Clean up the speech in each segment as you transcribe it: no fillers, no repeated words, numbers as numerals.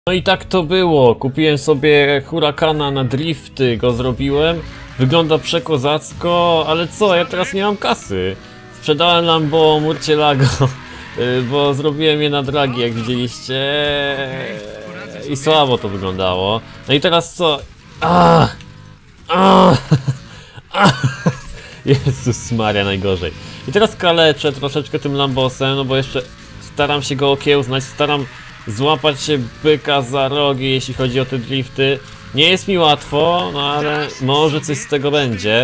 No i tak to było. Kupiłem sobie Huracana na drifty, go zrobiłem. Wygląda przekozacko, ale co, ja teraz nie mam kasy. Sprzedałem Lambo Murcielago, bo zrobiłem je na dragi, jak widzieliście. I słabo to wyglądało. No i teraz co? Jezus Maria, najgorzej. I teraz kaleczę troszeczkę tym Lambosem, no bo jeszcze staram się go okiełznać, staram złapać się byka za rogi, jeśli chodzi o te drifty. Nie jest mi łatwo, no ale może coś z tego będzie.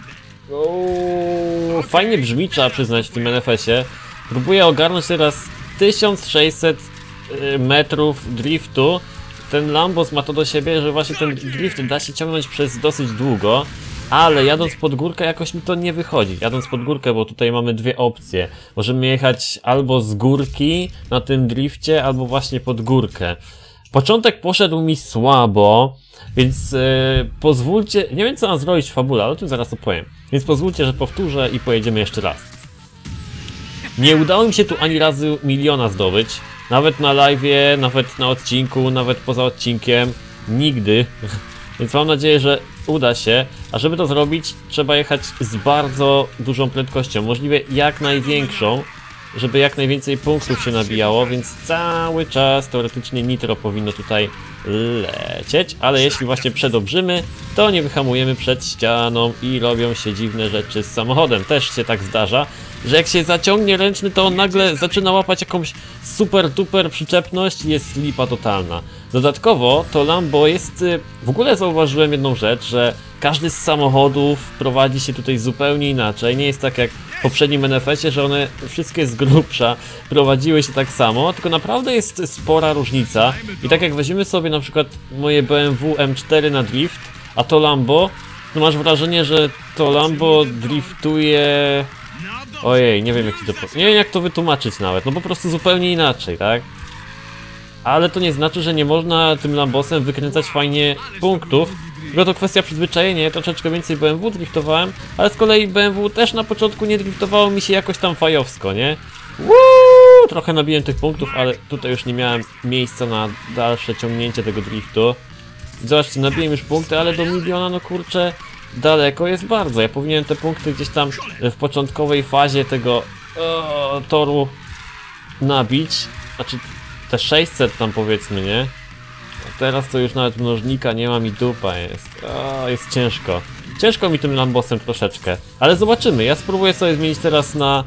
Fajnie brzmi, trzeba przyznać, w tym NFS-ie. Próbuję ogarnąć teraz 1600 metrów driftu. Ten Lambos ma to do siebie, że właśnie ten drift da się ciągnąć przez dosyć długo. Ale jadąc pod górkę jakoś mi to nie wychodzi. Jadąc pod górkę, bo tutaj mamy dwie opcje. Możemy jechać albo z górki na tym drifcie, albo właśnie pod górkę. Początek poszedł mi słabo, więc pozwólcie... Nie wiem, co mam zrobić w fabule, ale o tym zaraz opowiem. Więc pozwólcie, że powtórzę i pojedziemy jeszcze raz. Nie udało mi się tu ani razu miliona zdobyć. Nawet na live'ie, nawet na odcinku, nawet poza odcinkiem. Nigdy. Więc mam nadzieję, że uda się, a żeby to zrobić, trzeba jechać z bardzo dużą prędkością, możliwie jak największą, żeby jak najwięcej punktów się nabijało, więc cały czas teoretycznie nitro powinno tutaj lecieć, ale jeśli właśnie przedobrzymy, to nie wyhamujemy przed ścianą i robią się dziwne rzeczy z samochodem. Też się tak zdarza, że jak się zaciągnie ręczny, to on nagle zaczyna łapać jakąś super duper przyczepność i jest lipa totalna. Dodatkowo to Lambo jest... W ogóle zauważyłem jedną rzecz, że każdy z samochodów prowadzi się tutaj zupełnie inaczej. Nie jest tak jak w poprzednim NFS-ie, że one wszystkie z grubsza prowadziły się tak samo, tylko naprawdę jest spora różnica. I tak jak weźmiemy sobie na przykład moje BMW M4 na drift, a to Lambo, to masz wrażenie, że to Lambo driftuje... Ojej, nie wiem nie wiem jak to wytłumaczyć nawet, no po prostu zupełnie inaczej, tak? Ale to nie znaczy, że nie można tym Lambosem wykręcać fajnie punktów. Tylko to kwestia przyzwyczajenia, ja troszeczkę więcej BMW driftowałem, ale z kolei BMW też na początku nie driftowało mi się jakoś tam fajowsko, nie? Trochę nabiłem tych punktów, ale tutaj już nie miałem miejsca na dalsze ciągnięcie tego driftu. Zobaczcie, nabiłem już punkty, ale do miliona, no kurczę, daleko jest bardzo. Ja powinienem te punkty gdzieś tam w początkowej fazie tego toru nabić. Znaczy te 600 tam powiedzmy, nie? A teraz to już nawet mnożnika nie mam i dupa jest. Jest ciężko. Ciężko mi tym Lambosem troszeczkę. Ale zobaczymy. Ja spróbuję sobie zmienić teraz na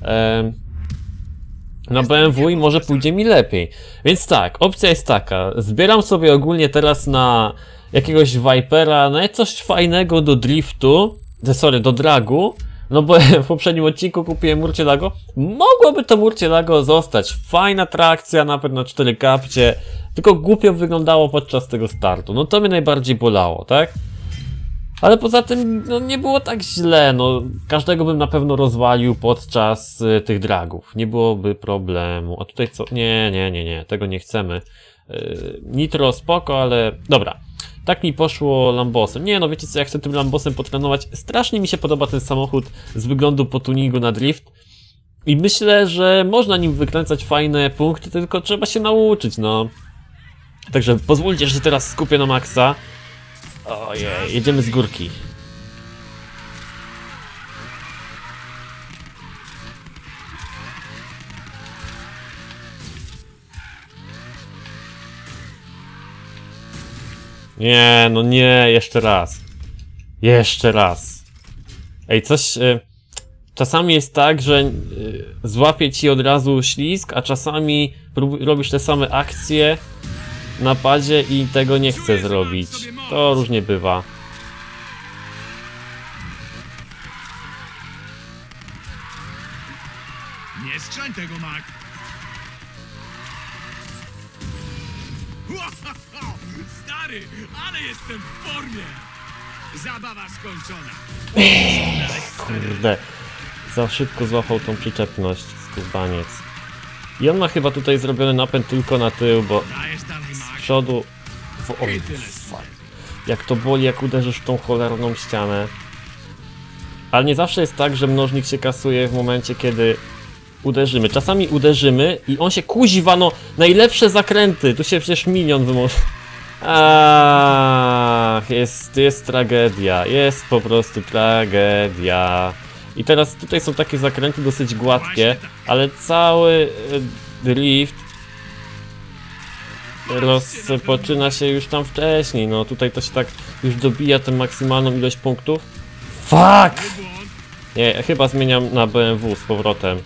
BMW i może pójdzie mi lepiej. Więc tak, opcja jest taka. Zbieram sobie ogólnie teraz na jakiegoś Vipera, no coś fajnego do driftu. Sorry, do dragu. No bo w poprzednim odcinku kupiłem Murcielago. Mogłoby to Murcielago zostać. Fajna trakcja, nawet na 4 kapcie. Tylko głupio wyglądało podczas tego startu. No to mnie najbardziej bolało, tak? Ale poza tym, no nie było tak źle. No każdego bym na pewno rozwalił podczas tych dragów. Nie byłoby problemu. A tutaj co? Nie. Tego nie chcemy. Nitro spoko, ale... Dobra. Tak mi poszło Lambosem. Nie no, wiecie co, ja chcę tym Lambosem potrenować. Strasznie mi się podoba ten samochód z wyglądu po tuningu na drift. I myślę, że można nim wykręcać fajne punkty, tylko trzeba się nauczyć, no. Także pozwólcie, że się teraz skupię na maksa. Ojej, jedziemy z górki. Nie, no nie, jeszcze raz. Jeszcze raz. Ej, coś... czasami jest tak, że złapie ci od razu ślizg, a czasami robisz te same akcje na padzie i tego nie chcę zrobić. To różnie bywa. Nie strzel tego, Mac! Stary, ale jestem w formie! Zabawa skończona! Kurde, za szybko złapał tą przyczepność, skubaniec. I on ma chyba tutaj zrobiony napęd tylko na tył, bo z przodu... Oj, jak to boli, jak uderzysz w tą cholerną ścianę. Ale nie zawsze jest tak, że mnożnik się kasuje w momencie, kiedy uderzymy. Czasami uderzymy i on się kuźwa, no najlepsze zakręty. Tu się przecież milion wymoże. Ach, jest tragedia. Jest po prostu tragedia. I teraz tutaj są takie zakręty dosyć gładkie, ale cały drift rozpoczyna się już tam wcześniej. No tutaj to się tak już dobija tę maksymalną ilość punktów. Fuck! Nie, chyba zmieniam na BMW z powrotem.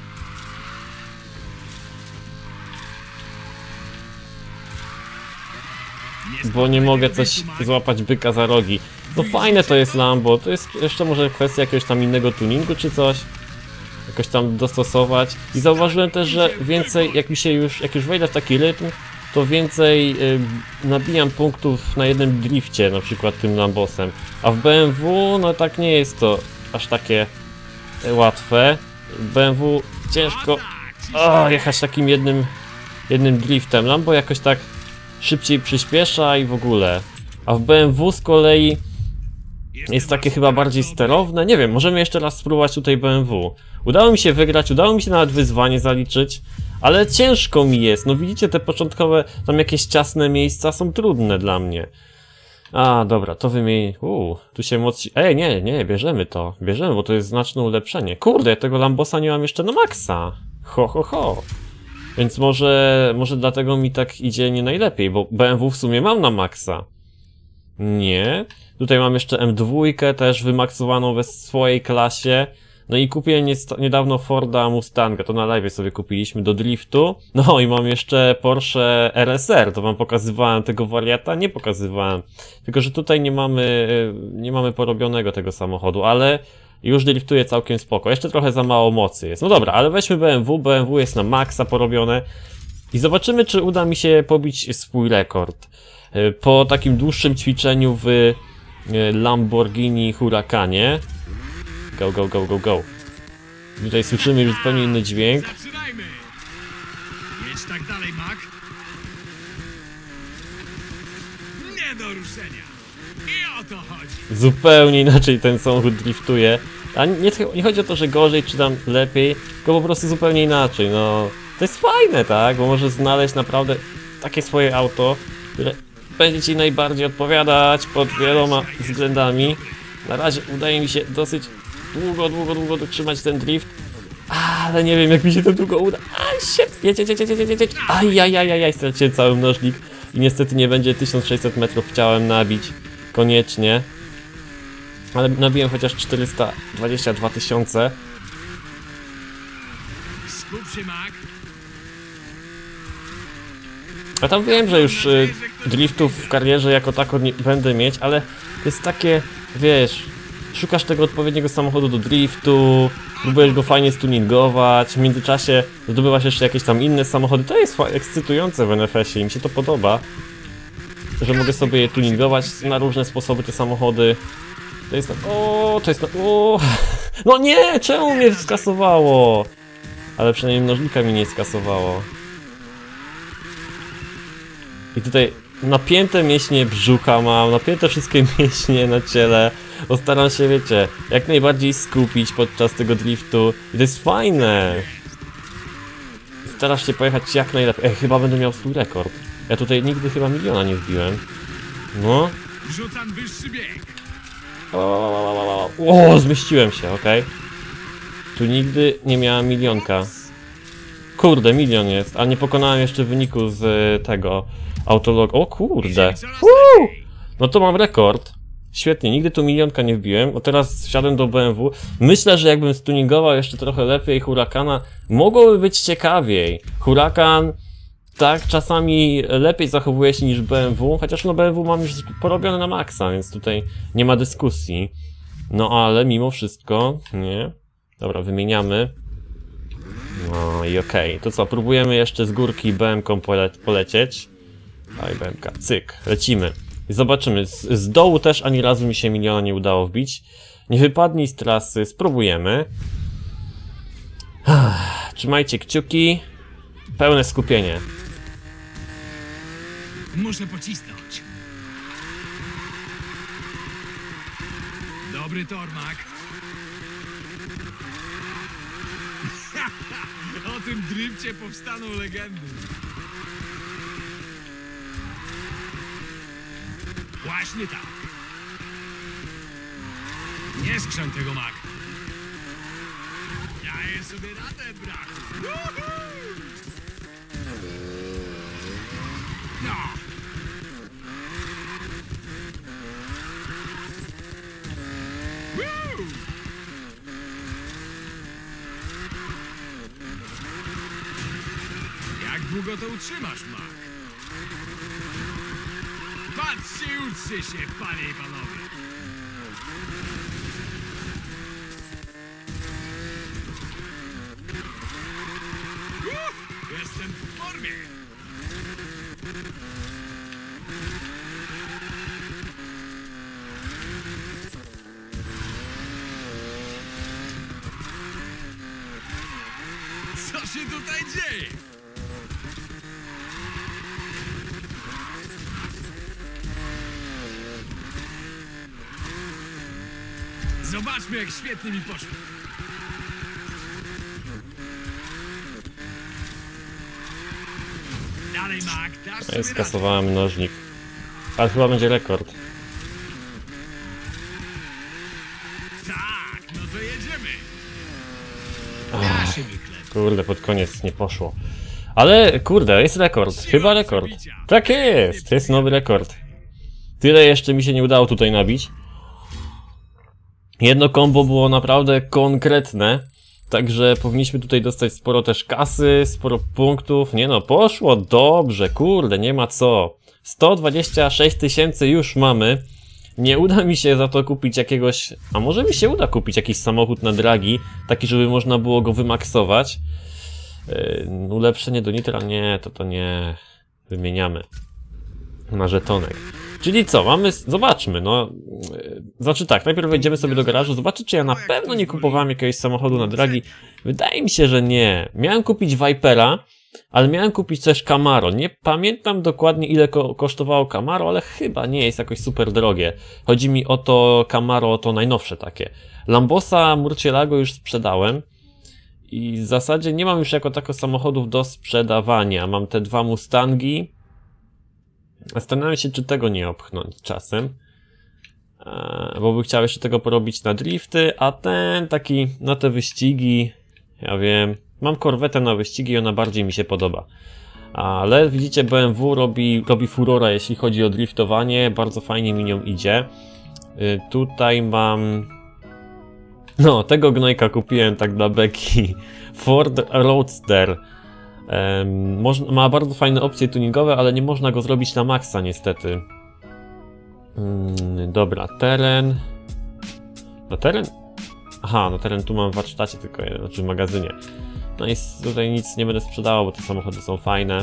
Bo nie mogę coś złapać byka za rogi. No fajne to jest Lambo, to jest jeszcze może kwestia jakiegoś tam innego tuningu czy coś. Jakoś tam dostosować. I zauważyłem też, że więcej, jak już wejdę w taki rytm, to więcej nabijam punktów na jednym drifcie, na przykład tym Lambosem. A w BMW, no tak nie jest to aż takie łatwe. W BMW ciężko jechać takim jednym driftem. Lambo jakoś tak szybciej przyspiesza i w ogóle. A w BMW z kolei jest takie chyba bardziej sterowne. Nie wiem, możemy jeszcze raz spróbować tutaj BMW. Udało mi się wygrać, udało mi się nawet wyzwanie zaliczyć, ale ciężko mi jest. No widzicie, te początkowe tam jakieś ciasne miejsca są trudne dla mnie. A, dobra, to wymień. Tu się mocno. Ej, nie, bierzemy to. Bierzemy, bo to jest znaczne ulepszenie. Kurde, ja tego Lambosa nie mam jeszcze na maksa. Ho. Więc może dlatego mi tak idzie nie najlepiej, bo BMW w sumie mam na maksa. Nie. Tutaj mam jeszcze M2 też wymaksowaną we swojej klasie. No i kupiłem niedawno Forda Mustanga, to na live sobie kupiliśmy do driftu. No i mam jeszcze Porsche RSR, to wam pokazywałem tego wariata? Nie pokazywałem. Tylko że tutaj nie mamy porobionego tego samochodu, ale już driftuje całkiem spoko. Jeszcze trochę za mało mocy jest. No dobra, ale weźmy BMW, BMW jest na maksa porobione. I zobaczymy, czy uda mi się pobić swój rekord. Po takim dłuższym ćwiczeniu w Lamborghini Huracanie. Go. Tutaj słyszymy już zupełnie inny dźwięk. Zaczynajmy! Jedź tak dalej, Mac. Nie do ruszenia. I o to chodzi. Zupełnie inaczej ten samochód driftuje. A nie chodzi o to, że gorzej czy tam lepiej, tylko po prostu zupełnie inaczej. No, to jest fajne, tak? Bo możesz znaleźć naprawdę takie swoje auto, które będzie ci najbardziej odpowiadać pod wieloma względami. Na razie udaje mi się dosyć długo dotrzymać ten drift. Ale nie wiem, jak mi się to długo uda. Jedź. Ajajajajaj, straciłem cały mnożnik. I niestety nie będzie 1600 metrów, chciałem nabić. Koniecznie. Ale nabiłem chociaż 422 000. Skup się, Mac. A tam wiem, że już driftów w karierze jako tako nie będę mieć, ale to jest takie, wiesz, szukasz tego odpowiedniego samochodu do driftu, próbujesz go fajnie stuningować, w międzyczasie zdobywasz jeszcze jakieś tam inne samochody. To jest ekscytujące w NFS-ie, mi się to podoba, że mogę sobie je tuningować na różne sposoby, te samochody. To jest no nie, czemu mnie skasowało? Ale przynajmniej mnożnika mi nie skasowało. I tutaj napięte mięśnie brzucha mam, napięte wszystkie mięśnie na ciele. Postaram się, wiecie, jak najbardziej skupić podczas tego driftu. I to jest fajne. Starasz się pojechać jak najlepiej. Chyba będę miał swój rekord. Ja tutaj nigdy chyba miliona nie wbiłem. No. Rzucam wyższy bieg. Zmieściłem się, okej. Tu nigdy nie miałem milionka. Kurde, milion jest, a nie pokonałem jeszcze wyniku z tego autolog. O kurde. No to mam rekord. Świetnie, nigdy tu milionka nie wbiłem. O, teraz wsiadłem do BMW. Myślę, że jakbym stuningował jeszcze trochę lepiej Huracana, mogłoby być ciekawiej. Huracan tak czasami lepiej zachowuje się niż BMW, chociaż no BMW mam już porobione na maksa, więc tutaj nie ma dyskusji. No ale mimo wszystko, nie. Dobra, wymieniamy. No i okej, to co, próbujemy jeszcze z górki BM-ką polecieć. Aj, BM-ka, cyk, lecimy. I zobaczymy, z dołu też ani razu mi się miliona nie udało wbić. Nie wypadnij z trasy, spróbujemy. Trzymajcie kciuki. Pełne skupienie. Muszę pocisnąć. Dobry tor, Mac. O tym drifcie powstaną legendy. Właśnie tak. Nie skrzęt tego Mac. Daję sobie radę, brat. No. Woo! Jak długo to utrzymasz, Mac? Patrzcie i uczcie się, panie i panowie. Jestem w formie. Co się tutaj dzieje? Zobaczmy, jak świetnie mi poszło. Dalej, Mac, dasz sobie radę. Skasowałem mnożnik. Ale chyba będzie rekord. Tak, no to jedziemy. Ach, Da się wyklepać. kurde, pod koniec nie poszło. Ale kurde, jest rekord. Chyba rekord. Tak jest, to jest nowy rekord. Tyle jeszcze mi się nie udało tutaj nabić. Jedno combo było naprawdę konkretne. Także powinniśmy tutaj dostać sporo też kasy, sporo punktów. Nie no, poszło dobrze, kurde, nie ma co. 126 000 już mamy. Nie uda mi się za to kupić jakiegoś... A może mi się uda kupić jakiś samochód na dragi, taki, żeby można było go wymaksować. Ulepszenie do nitra? Nie, to nie. Wymieniamy na żetonek. Czyli co, mamy... Zobaczmy, no... Znaczy tak, najpierw wejdziemy sobie do garażu, zobaczyć, czy ja na pewno nie kupowałem jakiegoś samochodu na dragi. Wydaje mi się, że nie. Miałem kupić Vipera, ale miałem kupić też Camaro. Nie pamiętam dokładnie, ile kosztowało Camaro, ale chyba nie jest jakoś super drogie. Chodzi mi o to Camaro, o to najnowsze takie. Lambosa Murcielago już sprzedałem. I w zasadzie nie mam już jako tako samochodów do sprzedawania. Mam te dwa Mustangi. Zastanawiam się, czy tego nie opchnąć czasem. Bo bym chciał jeszcze tego porobić na drifty, a ten taki na te wyścigi, ja wiem, mam korwetę na wyścigi i ona bardziej mi się podoba. Ale widzicie, BMW robi furora, jeśli chodzi o driftowanie, bardzo fajnie mi nią idzie. Tutaj mam... No, tego gnojka kupiłem tak dla beki. Ford Roadster. Ma bardzo fajne opcje tuningowe, ale nie można go zrobić na maksa niestety. Dobra, teren. No teren? Aha, no teren tu mam w warsztacie tylko, znaczy w magazynie. No i tutaj nic nie będę sprzedawał, bo te samochody są fajne.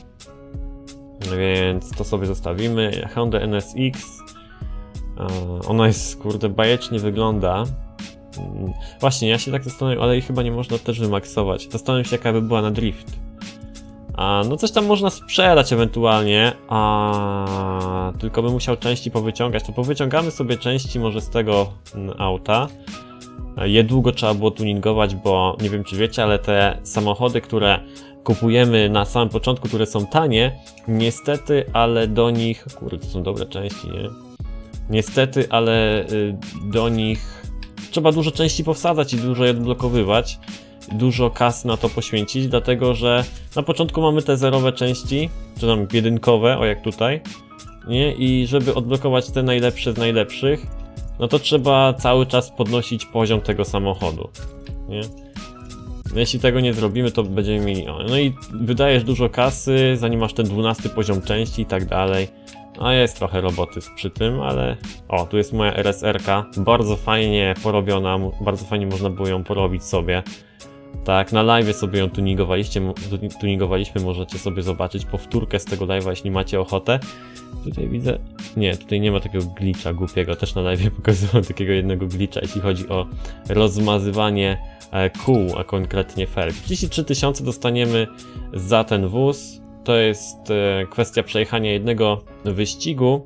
Więc to sobie zostawimy. Honda NSX. Ona jest, kurde, bajecznie wygląda. Właśnie, ja się tak zastanawiam, ale jej chyba nie można też wymaksować. Zastanawiam się, jaka by była na drift. No coś tam można sprzedać ewentualnie, tylko bym musiał części powyciągać. To powyciągamy sobie części może z tego auta. Je długo trzeba było tuningować, bo nie wiem, czy wiecie, ale te samochody, które kupujemy na samym początku, które są tanie, niestety, ale do nich... Kurde, to są dobre części, nie? Niestety, ale do nich trzeba dużo części powsadzać i dużo je odblokowywać. Dużo kas na to poświęcić, dlatego że na początku mamy te zerowe części, czy tam jedynkowe, o jak tutaj, nie? I żeby odblokować te najlepsze z najlepszych, no to trzeba cały czas podnosić poziom tego samochodu, nie? No jeśli tego nie zrobimy, to będziemy mieli... No i wydajesz dużo kasy, zanim masz ten 12 poziom części i tak dalej. A jest trochę roboty przy tym, ale... O, tu jest moja RSR-ka, bardzo fajnie porobiona, bardzo fajnie można było ją porobić sobie. Tak, na live sobie ją tuningowaliśmy, możecie sobie zobaczyć powtórkę z tego live'a, jeśli macie ochotę. Tutaj widzę... Nie, tutaj nie ma takiego glitcha głupiego, też na live pokazywałem takiego jednego glitcha, jeśli chodzi o rozmazywanie kół, a konkretnie felg. 33 000 dostaniemy za ten wóz. To jest kwestia przejechania jednego wyścigu.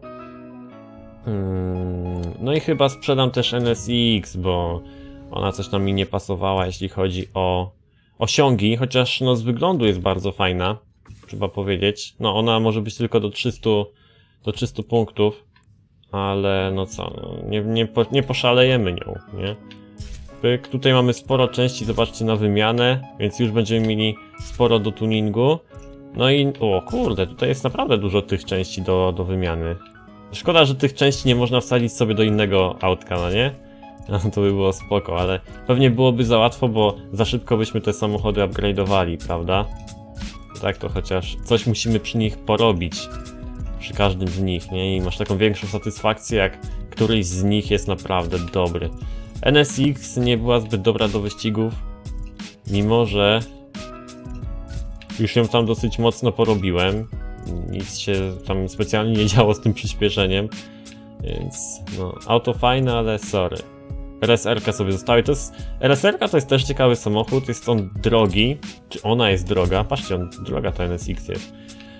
No i chyba sprzedam też NSX, bo ona coś tam mi nie pasowała, jeśli chodzi o osiągi, chociaż no z wyglądu jest bardzo fajna, trzeba powiedzieć. No ona może być tylko do 300 punktów, ale no co, nie poszalejemy nią, nie? Pyk, tutaj mamy sporo części, zobaczcie, na wymianę, więc już będziemy mieli sporo do tuningu. No i, o kurde, tutaj jest naprawdę dużo tych części do wymiany. Szkoda, że tych części nie można wsadzić sobie do innego autka, no nie? No, to by było spoko, ale pewnie byłoby za łatwo, bo za szybko byśmy te samochody upgrade'owali, prawda? Tak, to chociaż coś musimy przy nich porobić. Przy każdym z nich, nie? I masz taką większą satysfakcję, jak któryś z nich jest naprawdę dobry. NSX nie była zbyt dobra do wyścigów, mimo że już ją tam dosyć mocno porobiłem. Nic się tam specjalnie nie działo z tym przyspieszeniem, więc no, auto fajne, ale sorry. RSR-ka sobie zostały. RSR-ka to jest też ciekawy samochód, jest on drogi, czy ona jest droga, patrzcie, droga ta NSX jest.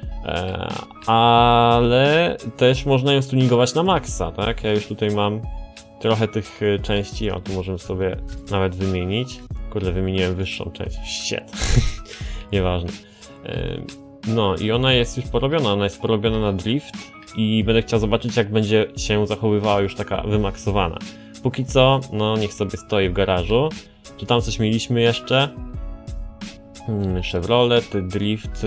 Ale też można ją stuningować na maksa, tak? Ja już tutaj mam trochę tych części, o tu możemy sobie nawet wymienić. Kurde, wymieniłem wyższą część, shit. Nieważne. No i ona jest już porobiona, na drift i będę chciał zobaczyć, jak będzie się zachowywała już taka wymaksowana. Póki co, no niech sobie stoi w garażu. Czy tam coś mieliśmy jeszcze? Chevrolet, drift.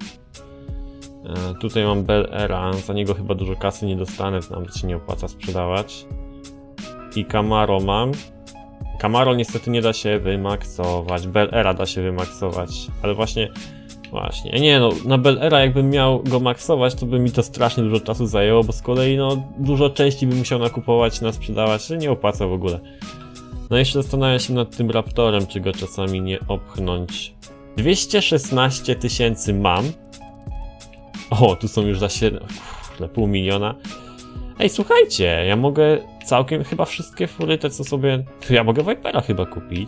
Tutaj mam Bel Aira, za niego chyba dużo kasy nie dostanę, nawet się nie opłaca sprzedawać. I Camaro mam. Camaro niestety nie da się wymaksować, Bel Aira da się wymaksować, ale właśnie, nie no, na Bel Aira jakbym miał go maksować, to by mi to strasznie dużo czasu zajęło, bo z kolei no dużo części bym musiał nakupować, sprzedawać, się nie opłaca w ogóle. No jeszcze zastanawiam się nad tym Raptorem, czy go czasami nie opchnąć. 216 000 mam. O, tu są już za 500 000. Ej, słuchajcie, ja mogę całkiem chyba wszystkie fury, te co sobie... Ja mogę Vipera chyba kupić.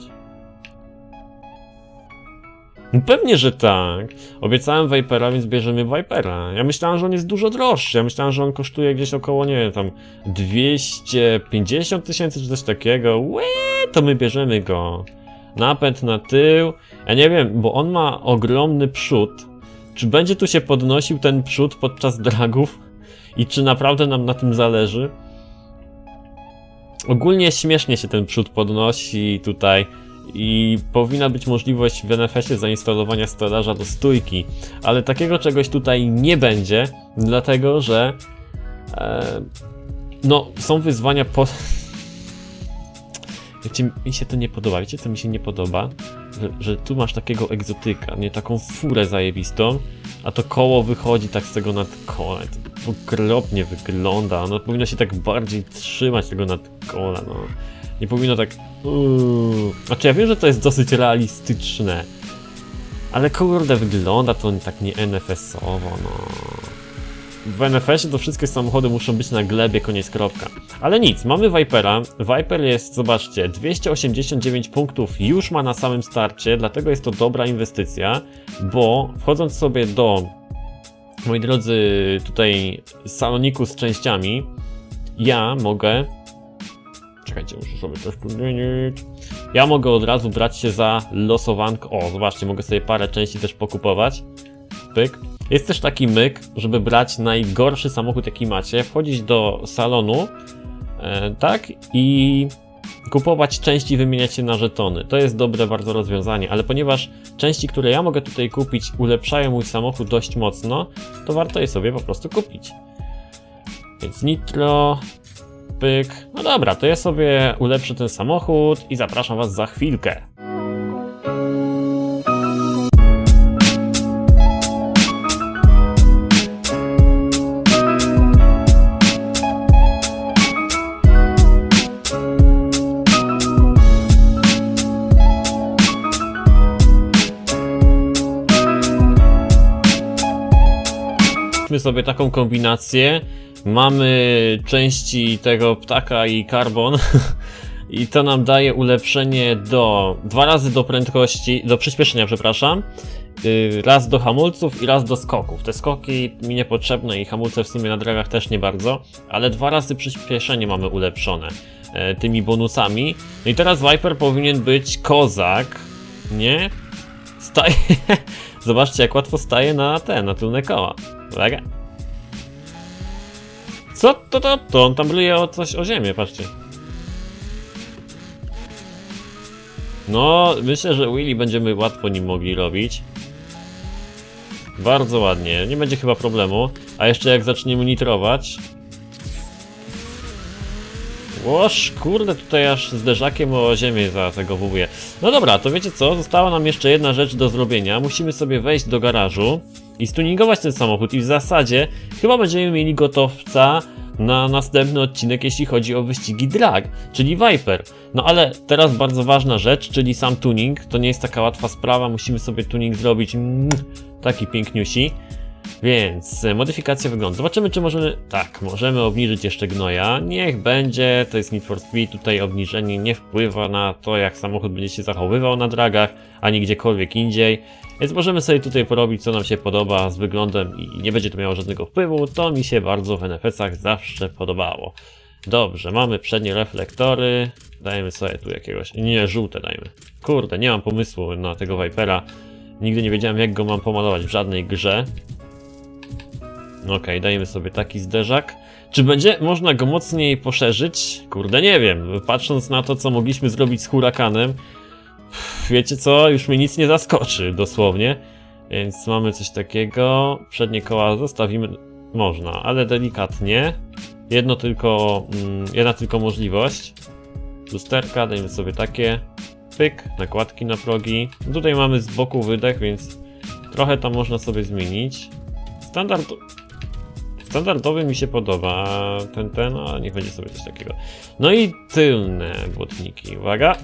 No pewnie, że tak. Obiecałem Vipera, więc bierzemy Vipera. Ja myślałem, że on jest dużo droższy. Ja myślałem, że on kosztuje gdzieś około, nie wiem, tam 250 000 czy coś takiego. To my bierzemy go. Napęd na tył. Ja nie wiem, bo on ma ogromny przód. Czy będzie tu się podnosił ten przód podczas dragów? I czy naprawdę nam na tym zależy? Ogólnie śmiesznie się ten przód podnosi tutaj i powinna być możliwość w NFS-ie zainstalowania stolarza do stójki, ale takiego czegoś tutaj nie będzie, dlatego że no są wyzwania Wiecie, mi się to nie podoba, wiecie co mi się nie podoba? Że tu masz takiego egzotyka, nie, taką furę zajebistą, a to koło wychodzi tak z tego nadkola, to okropnie wygląda, ono powinno się tak bardziej trzymać tego nadkola, no. Nie powinno tak... Znaczy ja wiem, że to jest dosyć realistyczne, ale kurde wygląda to tak nie NFS-owo, no. W NFS-ie to wszystkie samochody muszą być na glebie, koniec, kropka. Ale nic, mamy Vipera. Viper jest, zobaczcie, 289 punktów już ma na samym starcie, dlatego jest to dobra inwestycja, bo wchodząc sobie do, moi drodzy, tutaj saloniku z częściami, ja mogę... Czekajcie, muszę sobie coś podmienić. Ja mogę od razu brać się za losowanko. O, zobaczcie, mogę sobie parę części też pokupować. Pyk. Jest też taki myk, żeby brać najgorszy samochód jaki macie, wchodzić do salonu, tak, i kupować części, wymieniać się na żetony. To jest dobre bardzo rozwiązanie, ale ponieważ części, które ja mogę tutaj kupić, ulepszają mój samochód dość mocno, to warto je sobie po prostu kupić. Więc nitro, pyk, no dobra, to ja sobie ulepszę ten samochód i zapraszam was za chwilkę. Sobie taką kombinację, mamy części tego ptaka i karbon i to nam daje ulepszenie do 2 razy do prędkości, do przyspieszenia, przepraszam, raz do hamulców i raz do skoków. Te skoki mi niepotrzebne i hamulce w sumie na dragach też nie bardzo, ale 2 razy przyspieszenie mamy ulepszone tymi bonusami. No i teraz Viper powinien być kozak, nie? Staje. Zobaczcie, jak łatwo staje na tylne koła. Uwaga. Co to? On tam bluje o ziemię, patrzcie. No, myślę, że Willy będziemy łatwo nim mogli robić. Bardzo ładnie, nie będzie chyba problemu. A jeszcze jak zaczniemy nitrować. Łoż, kurde, tutaj aż zderzakiem o ziemię zagowuję. No dobra, to wiecie co? Została nam jeszcze jedna rzecz do zrobienia. Musimy sobie wejść do garażu i stuningować ten samochód. I w zasadzie chyba będziemy mieli gotowca na następny odcinek, jeśli chodzi o wyścigi drag, czyli Viper. No ale teraz bardzo ważna rzecz, czyli sam tuning. To nie jest taka łatwa sprawa, musimy sobie tuning zrobić taki piękniusi. Więc modyfikacja wyglądu. Zobaczymy, czy możemy... Tak, możemy obniżyć jeszcze gnoja. Niech będzie, to jest Need for Speed. Tutaj obniżenie nie wpływa na to, jak samochód będzie się zachowywał na dragach, ani gdziekolwiek indziej. Więc możemy sobie tutaj porobić, co nam się podoba z wyglądem i nie będzie to miało żadnego wpływu. To mi się bardzo w NFS-ach zawsze podobało. Dobrze, mamy przednie reflektory. Dajmy sobie tu jakiegoś... Nie, żółte dajmy. Kurde, nie mam pomysłu na tego Vipera. Nigdy nie wiedziałem, jak go mam pomalować w żadnej grze. Okej, dajemy sobie taki zderzak. Czy będzie można go mocniej poszerzyć? Kurde, nie wiem. Patrząc na to, co mogliśmy zrobić z Hurakanem, wiecie co? Już mnie nic nie zaskoczy, dosłownie. Więc mamy coś takiego. Przednie koła zostawimy... Można, ale delikatnie. Jedna tylko możliwość. Lusterka, dajmy sobie takie. Pyk, nakładki na progi. Tutaj mamy z boku wydech, więc trochę tam można sobie zmienić. Standardowy mi się podoba a niech będzie sobie coś takiego. No i tylne błotniki, uwaga.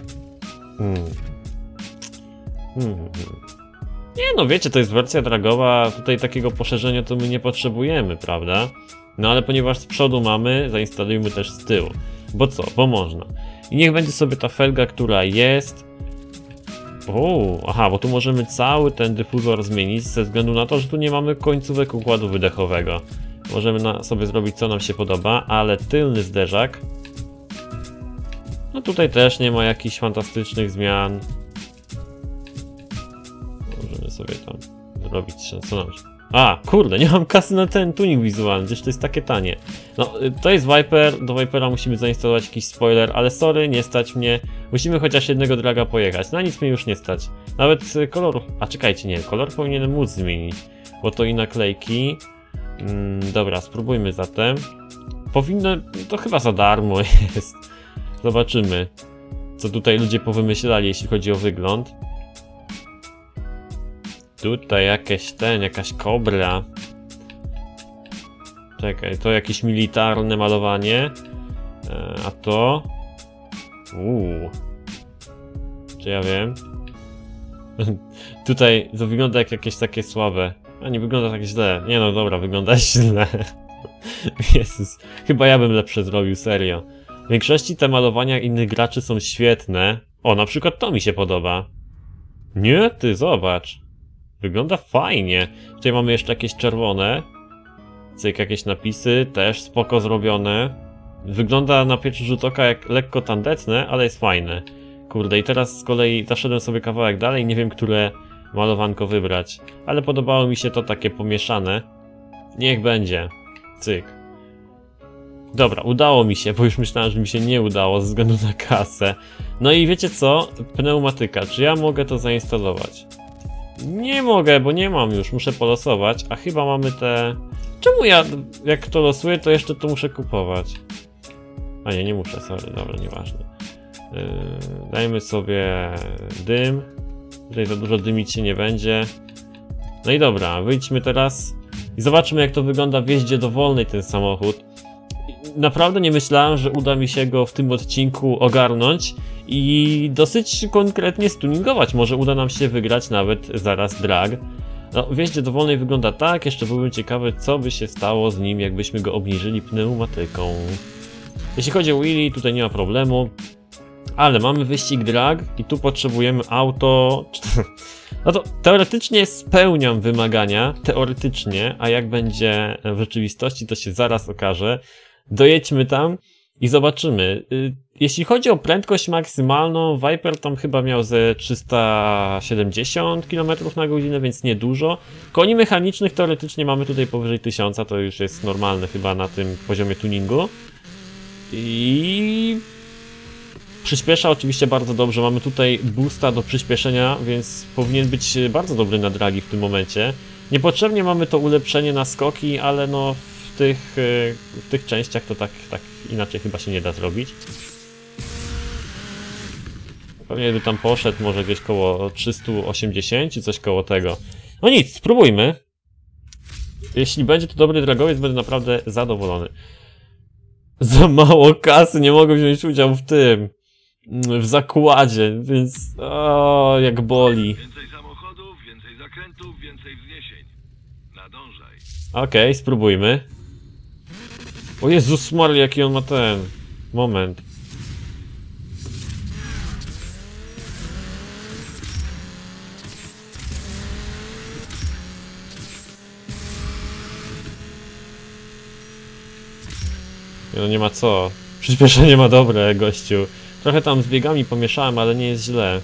Nie no, wiecie, to jest wersja dragowa, tutaj takiego poszerzenia to my nie potrzebujemy, prawda? No ale ponieważ z przodu mamy, zainstalujmy też z tyłu. Bo co? Bo można. I niech będzie sobie ta felga, która jest. Aha, bo tu możemy cały ten dyfuzor zmienić ze względu na to, że tu nie mamy końcówek układu wydechowego. Możemy sobie zrobić, co nam się podoba, ale tylny zderzak... No tutaj też nie ma jakichś fantastycznych zmian. Możemy sobie tam zrobić, co nam... Kurde, nie mam kasy na ten tuning wizualny, gdyż to jest takie tanie. No, to jest Viper, do Vipera musimy zainstalować jakiś spoiler, ale sorry, nie stać mnie. Musimy chociaż jednego draga pojechać, na nic mnie już nie stać. Nawet kolor... czekajcie, nie, kolor powinienem móc zmienić, bo to i naklejki. Dobra, spróbujmy zatem. Powinno... to chyba za darmo jest. Zobaczymy, co tutaj ludzie powymyślali, jeśli chodzi o wygląd. Tutaj jakaś kobra. Czekaj, to jakieś militarne malowanie. A to... Czy ja wiem? Tutaj to wygląda jak jakieś takie słabe. Nie wygląda tak źle. Nie no dobra, wygląda źle. Jezus, chyba ja bym lepsze zrobił, serio. W większości te malowania innych graczy są świetne. Na przykład to mi się podoba. Nie? Ty, zobacz. Wygląda fajnie. Tutaj mamy jeszcze jakieś czerwone. Cyk, jakieś napisy, też spoko zrobione. Wygląda na pierwszy rzut oka jak lekko tandetne, ale jest fajne. Kurde, i teraz z kolei zaszedłem sobie kawałek dalej, nie wiem, które malowanko wybrać. Ale podobało mi się to takie pomieszane. Niech będzie. Cyk. Dobra, udało mi się, bo już myślałem, że mi się nie udało ze względu na kasę. No i wiecie co? Pneumatyka. Czy ja mogę to zainstalować? Nie mogę, bo nie mam już. Muszę polosować, a chyba mamy te... Czemu ja, jak to losuję, to jeszcze to muszę kupować? Nie muszę, sorry, dobra, nieważne. Dajmy sobie dym. Tutaj za dużo dymić się nie będzie. No i dobra, wyjdźmy teraz i zobaczmy, jak to wygląda w jeździe dowolnej ten samochód. Naprawdę nie myślałem, że uda mi się go w tym odcinku ogarnąć i dosyć konkretnie stuningować. Może uda nam się wygrać nawet zaraz drag. No, w jeździe dowolnej wygląda tak, jeszcze byłbym ciekawy, co by się stało z nim, jakbyśmy go obniżyli pneumatyką. Jeśli chodzi o Willy, tutaj nie ma problemu. Ale mamy wyścig drag i tu potrzebujemy auto. No to teoretycznie spełniam wymagania, teoretycznie, a jak będzie w rzeczywistości, to się zaraz okaże. Dojedźmy tam i zobaczymy. Jeśli chodzi o prędkość maksymalną, Viper tam chyba miał ze 370 km/h, więc niedużo. Koni mechanicznych teoretycznie mamy tutaj powyżej 1000, to już jest normalne chyba na tym poziomie tuningu. I przyspiesza oczywiście bardzo dobrze, mamy tutaj boosta do przyspieszenia, więc powinien być bardzo dobry na dragi w tym momencie. Niepotrzebnie mamy to ulepszenie na skoki, ale no w tych częściach to tak inaczej chyba się nie da zrobić. Pewnie by tam poszedł może gdzieś koło 380 czy coś koło tego. No nic, spróbujmy. Jeśli będzie to dobry dragowiec, będę naprawdę zadowolony. Za mało kasy, nie mogę wziąć udziału w tym. W zakładzie, więc... O, jak boli. Więcej samochodów, więcej zakrętów, więcej wzniesień. Nadążaj. Okej, spróbujmy. O Jezus Maria, jaki on ma ten... Moment. No nie ma co. Przyspieszenie ma dobre, gościu. Trochę tam z biegami pomieszałem, ale nie jest źle.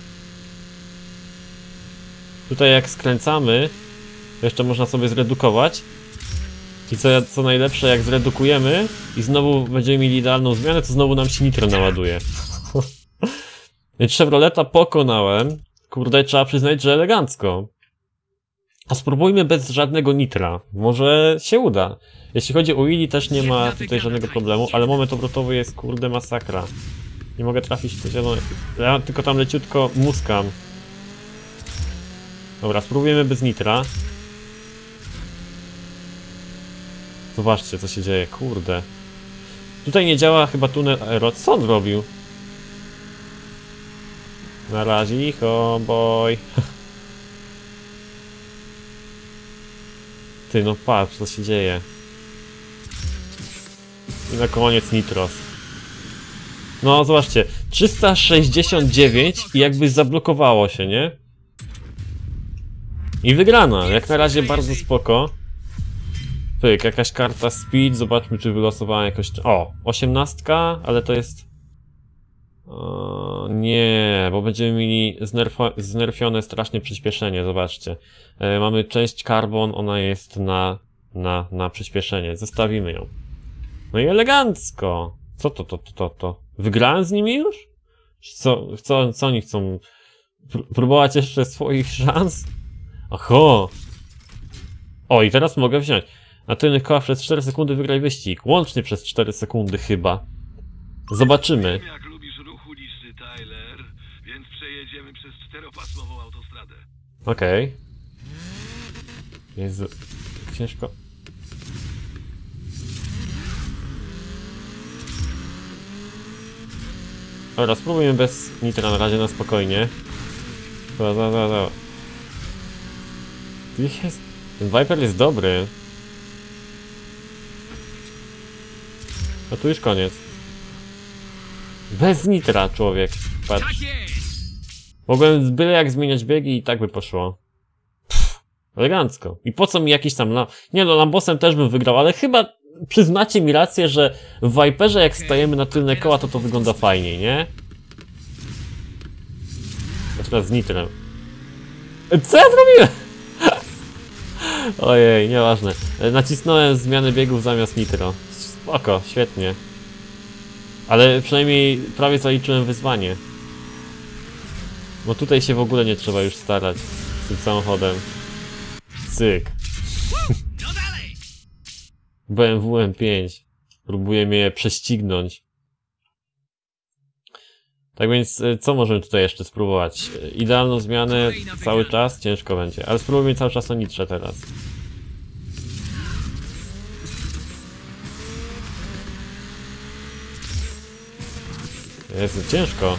Tutaj jak skręcamy, to jeszcze można sobie zredukować. I co najlepsze, jak zredukujemy i znowu będziemy mieli idealną zmianę, to znowu nam się nitro naładuje. Chevroleta pokonałem. Kurde, trzeba przyznać, że elegancko. A spróbujmy bez żadnego nitra. Może się uda. Jeśli chodzi o Willy, też nie ma tutaj żadnego problemu, ale moment obrotowy jest kurde masakra. Nie mogę trafić w to zielone. Ja tylko tam leciutko muskam. Dobra, spróbujemy bez nitra. Zobaczcie, co się dzieje, kurde. Tutaj nie działa chyba tunel aero. Co on robił? Na razie, oh boy. Ty, no patrz, co się dzieje. I na koniec nitros. No, zobaczcie. 369 i jakby zablokowało się, nie? I wygrana. Jak na razie bardzo spoko. Pyk, jakaś karta speed. Zobaczmy, czy wylosowałem jakoś... O, 18, ale to jest... O, nie, bo będziemy mieli znerfione strasznie przyspieszenie, zobaczcie. Mamy część carbon, ona jest na przyspieszenie. Zostawimy ją. No i elegancko. Co to? Wygrałem z nimi już? Co oni chcą? Próbować jeszcze swoich szans? Oho! O, i teraz mogę wziąć. Na tylnych kołach przez 4 sekundy wygraj wyścig. Łącznie przez 4 sekundy chyba. Zobaczymy. Jak lubisz ruchu listy, Tyler, więc przejedziemy przez 4-pasmową autostradę. Okej. Jezu, ciężko. Dobra, spróbujmy bez nitra na razie na spokojnie. Dobra. Ten Viper jest dobry. A tu już koniec. Bez nitra, człowiek. Patrz. Mogłem byle jak zmieniać biegi i tak by poszło. Pff, elegancko. I po co mi jakiś tam... Nie no, Lambosem też bym wygrał, ale chyba przyznacie mi rację, że w Viperze jak stajemy na tylne koła, to wygląda fajniej, nie? A teraz z nitrem. Co ja zrobiłem? Ojej, nieważne. Nacisnąłem zmianę biegów zamiast nitro. Spoko, świetnie. Ale przynajmniej prawie zaliczyłem wyzwanie. Bo tutaj się w ogóle nie trzeba już starać z tym samochodem. Cyk. BMW M5. Próbuję mnie prześcignąć. Tak więc, co możemy tutaj jeszcze spróbować? Idealną zmianę cały czas? Ciężko będzie. Ale spróbujmy cały czas o nitrze teraz. Jest ciężko.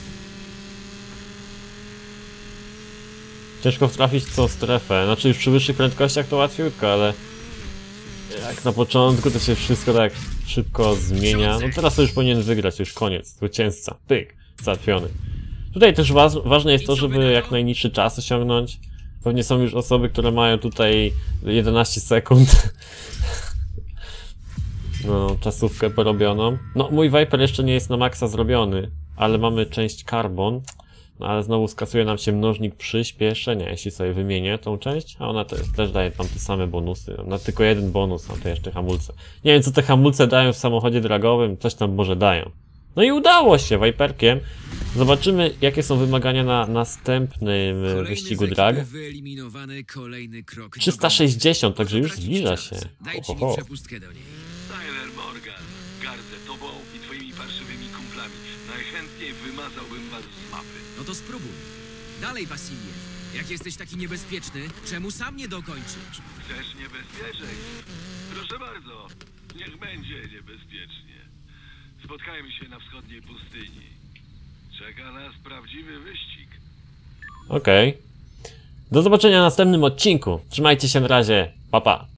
Ciężko trafić w tą strefę. Znaczy już przy wyższych prędkościach to łatwiutko, ale... Jak na początku to się wszystko tak szybko zmienia. No teraz to już powinien wygrać, już koniec. Zwycięzca. Pyk. Załatwiony. Tutaj też ważne jest to, żeby jak najniższy czas osiągnąć. Pewnie są już osoby, które mają tutaj 11 sekund. No, czasówkę porobioną. No, mój Viper jeszcze nie jest na maksa zrobiony, ale mamy część Carbon. No, ale znowu skasuje nam się mnożnik przyspieszenia, jeśli sobie wymienię tą część, a ona też daje tam te same bonusy. Na tylko jeden bonus, a to jeszcze hamulce. Nie wiem, co te hamulce dają w samochodzie dragowym, coś tam może dają. No i udało się Viperkiem. Zobaczymy, jakie są wymagania na następnym wyścigu drag. Wyeliminowany, kolejny krok. 360, także już zbliża się. Dajcie mi Ohoho. przepustkę do niej. Tyler Morgan, gardzę tobą i twoimi parszywymi kumplami. Najchętniej wymazałbym was z mapy. No to spróbuj. Dalej, Wasiliew. Jak jesteś taki niebezpieczny, czemu sam nie dokończysz? Chcesz niebezpieczeństw? Proszę bardzo, niech będzie niebezpiecznie. Spotkajmy się na wschodniej pustyni. Czeka nas prawdziwy wyścig. Okej. Do zobaczenia w następnym odcinku. Trzymajcie się na razie. Pa, pa.